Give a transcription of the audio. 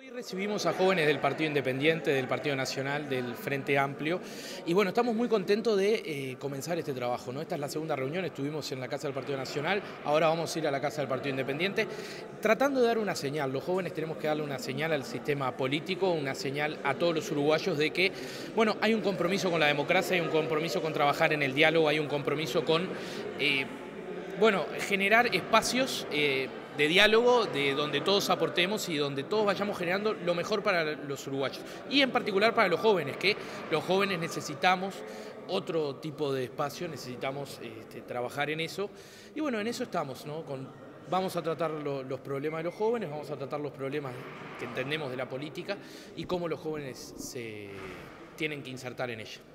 Hoy recibimos a jóvenes del Partido Independiente, del Partido Nacional, del Frente Amplio y bueno, estamos muy contentos de comenzar este trabajo, ¿no? Esta es la segunda reunión, estuvimos en la Casa del Partido Nacional, ahora vamos a ir a la Casa del Partido Independiente, tratando de dar una señal. Los jóvenes tenemos que darle una señal al sistema político, una señal a todos los uruguayos de que, bueno, hay un compromiso con la democracia, hay un compromiso con trabajar en el diálogo, hay un compromiso con generar espacios de diálogo, de donde todos aportemos y donde todos vayamos generando lo mejor para los uruguayos. Y en particular para los jóvenes, que los jóvenes necesitamos otro tipo de espacio, necesitamos trabajar en eso. Y bueno, en eso estamos, ¿no? Vamos a tratar los problemas de los jóvenes, vamos a tratar los problemas que entendemos de la política y cómo los jóvenes se tienen que insertar en ella.